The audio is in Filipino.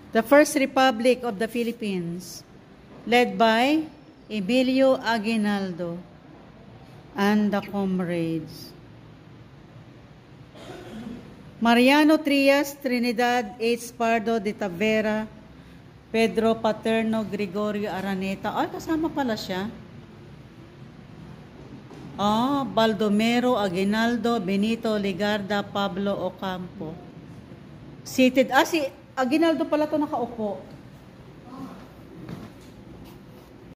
The First Republic of the Philippines, led by Emilio Aguinaldo and the comrades. Mariano Trias, Trinidad H. Pardo de Tavera, Pedro Paterno, Gregorio Araneta. Ay, kasama pala siya. Baldomero Aguinaldo, Benito Ligarda, Pablo Ocampo. Seated. Si Aguinaldo pala to nakaupo.